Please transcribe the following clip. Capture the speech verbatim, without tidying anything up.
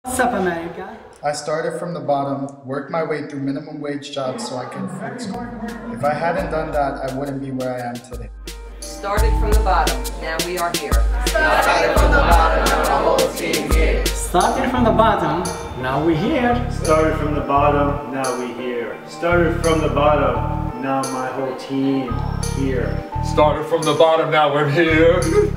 What's up, America? I started from the bottom, worked my way through minimum wage jobs so I could afford school. If I hadn't done that, I wouldn't be where I am today. Started from the bottom, now we are here. Started from the bottom, now the whole team here. Started from the bottom, now we're here. Started from the bottom, now we here. Started from the bottom, now my whole team here. Started from the bottom, now we're here.